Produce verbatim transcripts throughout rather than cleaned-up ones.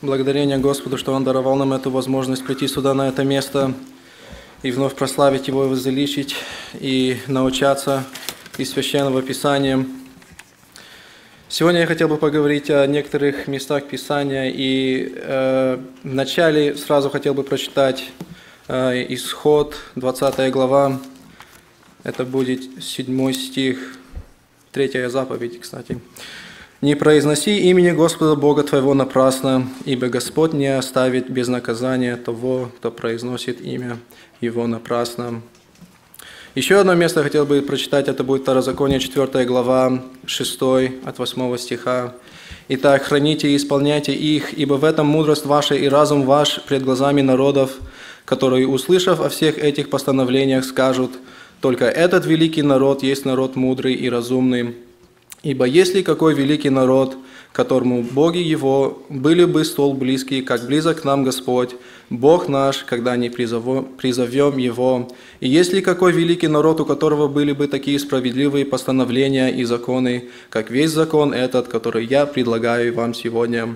благодарение Господу, что Он даровал нам эту возможность прийти сюда, на это место, и вновь прославить Его, возвеличить и научаться из Священного Писания. Сегодня я хотел бы поговорить о некоторых местах Писания, и э, вначале сразу хотел бы прочитать э, Исход, двадцатая глава, это будет седьмой стих, третья заповедь, кстати. «Не произноси имени Господа Бога твоего напрасно, ибо Господь не оставит без наказания того, кто произносит имя Его напрасно». Еще одно место я хотел бы прочитать, это будет Второзаконие, четвёртая глава, шестой от восьмого стиха. «Итак, храните и исполняйте их, ибо в этом мудрость ваша и разум ваш пред глазами народов, которые, услышав о всех этих постановлениях, скажут: только этот великий народ есть народ мудрый и разумный. Ибо если какой великий народ, которому боги его были бы столь близки, как близок к нам Господь, Бог наш, когда не призовем Его, и если какой великий народ, у которого были бы такие справедливые постановления и законы, как весь закон этот, который я предлагаю вам сегодня».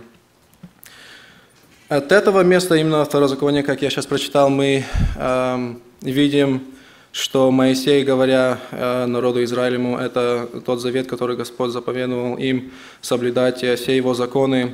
От этого места, именно Второзакония, как я сейчас прочитал, мы э, видим, что Моисей, говоря народу Израилеву, это тот завет, который Господь заповедовал им соблюдать все Его законы,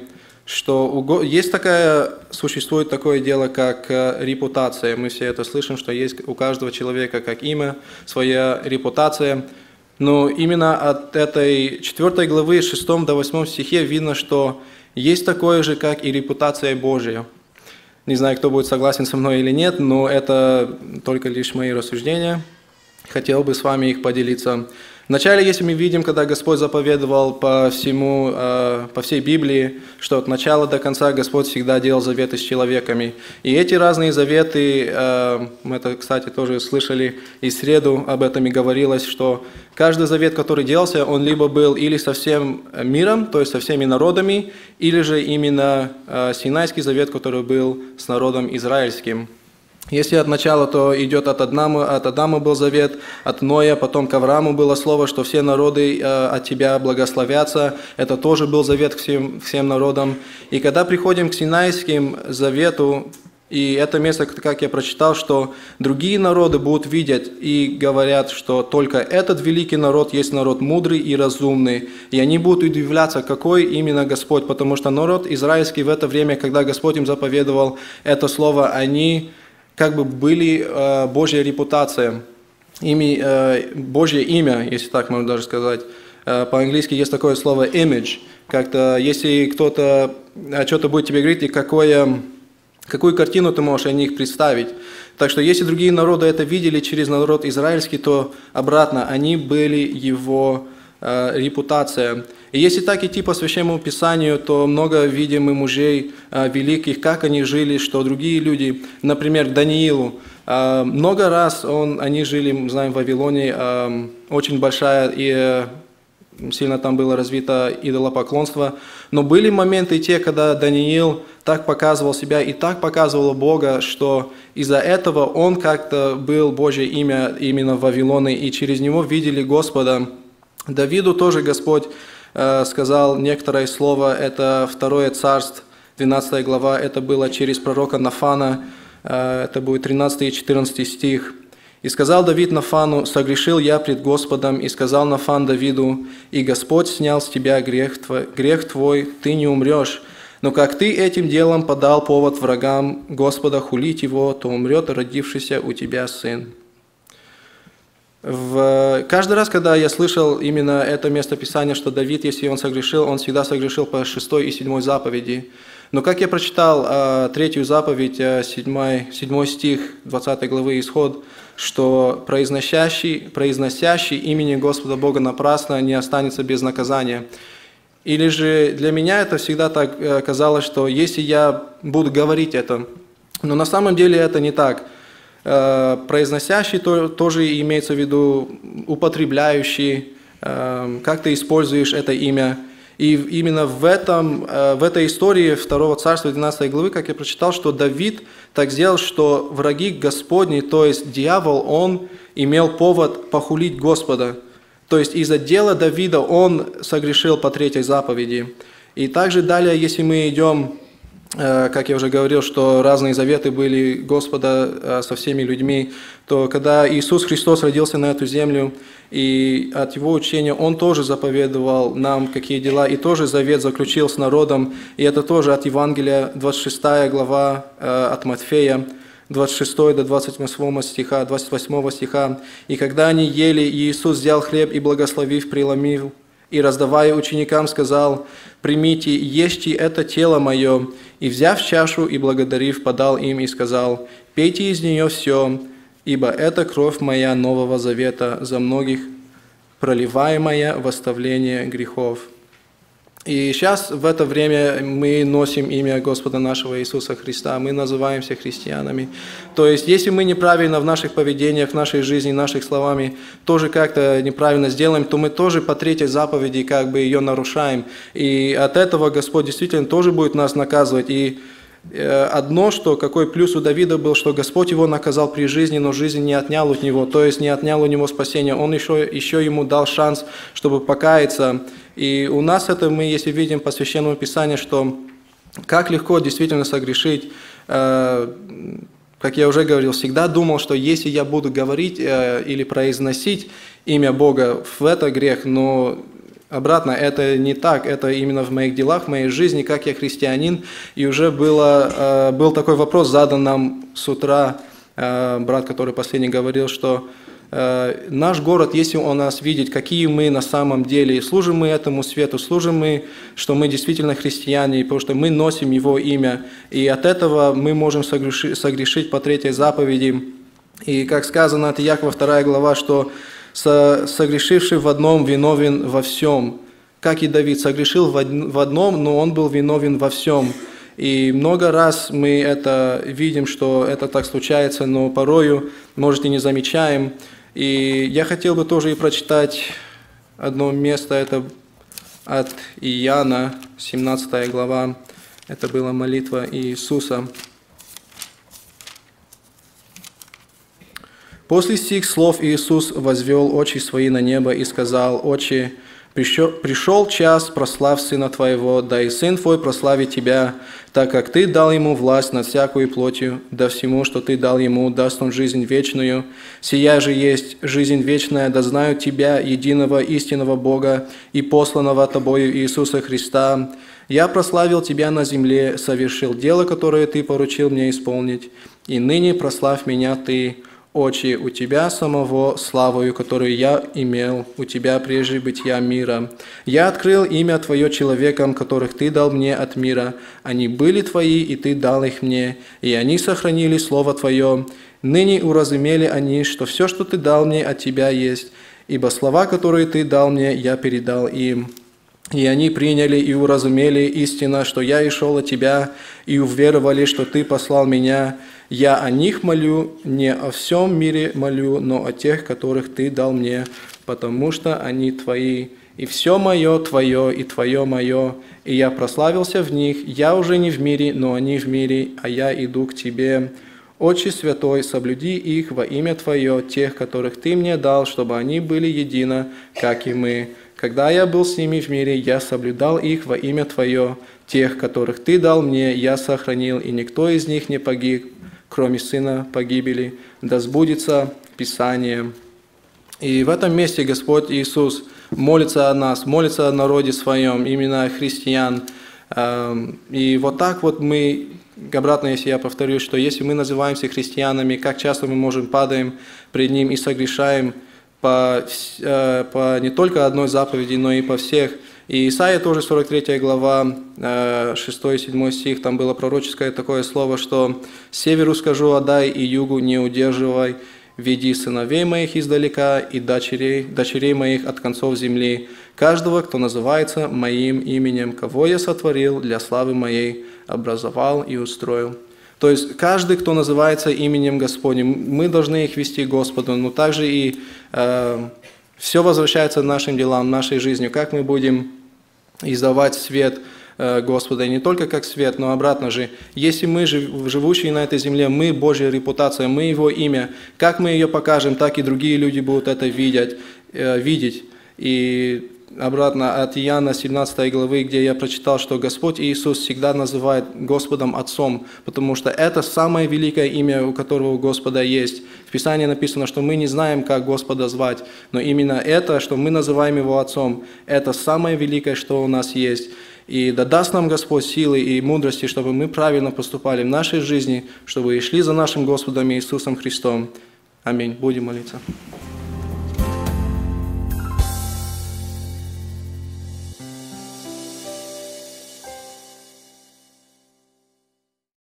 что есть такая, существует такое дело, как репутация. Мы все это слышим, что есть у каждого человека как имя, своя репутация. Но именно от этой четвёртой главы, шестом до восьмом стихе видно, что есть такое же, как и репутация Божья. Не знаю, кто будет согласен со мной или нет, но это только лишь мои рассуждения. Хотел бы с вами их поделиться. Вначале, если мы видим, когда Господь заповедовал по всему, по всей Библии, что от начала до конца Господь всегда делал заветы с человеками. И эти разные заветы, мы это, кстати, тоже слышали, и в среду об этом и говорилось, что каждый завет, который делался, он либо был или со всем миром, то есть со всеми народами, или же именно Синайский завет, который был с народом израильским. Если от начала, то идет от Адама, от Адама был завет, от Ноя, потом к Аврааму было слово, что все народы от тебя благословятся. Это тоже был завет всем, всем народам. И когда приходим к Синайским завету, и это место, как я прочитал, что другие народы будут видеть и говорят, что только этот великий народ есть народ мудрый и разумный. И они будут удивляться, какой именно Господь, потому что народ израильский в это время, когда Господь им заповедовал это слово, они как бы были э, Божья репутация, ими, э, Божье имя, если так можно даже сказать. Э, по-английски есть такое слово image. Как-то, если кто-то что-то будет тебе говорить, и какое, какую картину ты можешь о них представить. Так что если другие народы это видели через народ израильский, то обратно, они были его э, репутация. И если так идти по Священному Писанию, то много видим и мужей э, великих, как они жили, что другие люди, например, Даниилу, э, много раз он, они жили, мы знаем, в Вавилоне, э, очень большая и э, сильно там было развито идолопоклонство, но были моменты те, когда Даниил так показывал себя и так показывал Бога, что из-за этого он как-то был Божье имя именно в Вавилоне, и через него видели Господа. Давиду тоже Господь сказал некоторое слово, это второе Царств, двенадцатая глава, это было через пророка Нафана, это будет тринадцатый и четырнадцатый стих. «И сказал Давид Нафану: согрешил я пред Господом, и сказал Нафан Давиду: и Господь снял с тебя грех твой, грех твой, ты не умрешь. Но как ты этим делом подал повод врагам Господа хулить его, то умрет родившийся у тебя сын». В... Каждый раз, когда я слышал именно это место Писания, что Давид, если он согрешил, он всегда согрешил по шестой и седьмой заповеди. Но как я прочитал э, третью заповедь, э, седьмой, седьмой стих двадцатой главы Исход, что произносящий, произносящий имени Господа Бога напрасно не останется без наказания. Или же для меня это всегда так э, казалось, что если я буду говорить это, но на самом деле это не так. Произносящий тоже имеется в виду употребляющий, как ты используешь это имя. И именно в, этом, в этой истории второго Царства двенадцатой главы, как я прочитал, что Давид так сделал, что враги Господни, то есть дьявол, он имел повод похулить Господа. То есть из-за дела Давида он согрешил по третьей заповеди. И также далее, если мы идем как я уже говорил, что разные заветы были Господа со всеми людьми, то когда Иисус Христос родился на эту землю, и от Его учения Он тоже заповедовал нам, какие дела, и тоже завет заключил с народом, и это тоже от Евангелия, двадцать шестая глава от Матфея, двадцать шестого до двадцать восьмого стиха, двадцать восьмого стиха. «И когда они ели, Иисус взял хлеб и, благословив, преломил, и, раздавая ученикам, сказал: примите, ешьте это тело мое. И, взяв чашу и благодарив, подал им и сказал: пейте из нее все, ибо это кровь моя нового завета за многих, проливаемая в оставление грехов». И сейчас в это время мы носим имя Господа нашего Иисуса Христа, мы называемся христианами. То есть, если мы неправильно в наших поведениях, в нашей жизни, наших словами тоже как-то неправильно сделаем, то мы тоже по третьей заповеди как бы ее нарушаем. И от этого Господь действительно тоже будет нас наказывать. И одно, что какой плюс у Давида был, что Господь его наказал при жизни, но жизнь не отнял от него, то есть не отнял у него спасения. Он еще, еще ему дал шанс, чтобы покаяться. И у нас это мы, если видим по Священному Писанию, что как легко действительно согрешить. Как я уже говорил, всегда думал, что если я буду говорить или произносить имя Бога, в это грех, но обратно, это не так, это именно в моих делах, в моей жизни, как я христианин. И уже было, был такой вопрос задан нам с утра, брат, который последний говорил, что наш город, если он нас видит, какие мы на самом деле, служим мы этому свету, служим мы, что мы действительно христиане, потому что мы носим Его имя, и от этого мы можем согрешить, согрешить по третьей заповеди. И как сказано от Иакова вторая глава, что согрешивший в одном виновен во всем. Как и Давид согрешил в одном, но он был виновен во всем. И много раз мы это видим, что это так случается, но порою, может, и не замечаем. И я хотел бы тоже и прочитать одно место, это от Иоанна, семнадцатая глава, это была молитва Иисуса. После сих слов Иисус возвел очи свои на небо и сказал: «Отче, пришел час, прославь Сына Твоего, да и Сын Твой прославит Тебя, так как Ты дал Ему власть над всякою плотью, да всему, что Ты дал Ему, даст Он жизнь вечную. Сия же есть жизнь вечная, да знают Тебя, единого истинного Бога и посланного Тобою Иисуса Христа. Я прославил Тебя на земле, совершил дело, которое Ты поручил мне исполнить, и ныне прославь Меня Ты, Отче, у Тебя самого славою, которую я имел у Тебя прежде бытия мира. Я открыл имя Твое человекам, которых Ты дал мне от мира. Они были Твои, и Ты дал их мне, и они сохранили Слово Твое. Ныне уразумели они, что все, что Ты дал мне, от Тебя есть, ибо слова, которые Ты дал мне, я передал им. И они приняли и уразумели истинно, что я и шел от Тебя, и уверовали, что Ты послал Меня. Я о них молю, не о всем мире молю, но о тех, которых Ты дал мне, потому что они Твои. И все мое Твое, и Твое мое, и я прославился в них. Я уже не в мире, но они в мире, а я иду к Тебе. Отче Святой, соблюди их во имя Твое, тех, которых Ты мне дал, чтобы они были едино, как и мы. Когда я был с ними в мире, я соблюдал их во имя Твое, тех, которых Ты дал мне, я сохранил, и никто из них не погиб, кроме сына погибели. Да сбудется Писание». И в этом месте Господь Иисус молится о нас, молится о народе своем, именно христиан. И вот так вот мы, обратно, если я повторю, что если мы называемся христианами, как часто мы можем падаем пред Ним и согрешаем по, по не только одной заповеди, но и по всех. И Исайя тоже, сорок третья глава, шестой-седьмой стих, там было пророческое такое слово, что «Северу скажу отдай, и югу не удерживай, веди сыновей моих издалека и дочерей, дочерей моих от концов земли, каждого, кто называется моим именем, кого я сотворил для славы моей, образовал и устроил». То есть каждый, кто называется именем Господним, мы должны их вести к Господу, но также и э, все возвращается к нашим делам, нашей жизни, как мы будем издавать свет э, Господа, и не только как свет, но обратно же, если мы, живущие на этой земле, мы Божья репутация, мы Его имя, как мы ее покажем, так и другие люди будут это видеть. Э, видеть. И обратно от Иоанна семнадцатой главы, где я прочитал, что Господь Иисус всегда называет Господом Отцом, потому что это самое великое имя, у которого у Господа есть. В Писании написано, что мы не знаем, как Господа звать, но именно это, что мы называем Его Отцом, это самое великое, что у нас есть. И да даст нам Господь силы и мудрости, чтобы мы правильно поступали в нашей жизни, чтобы и шли за нашим Господом Иисусом Христом. Аминь. Будем молиться.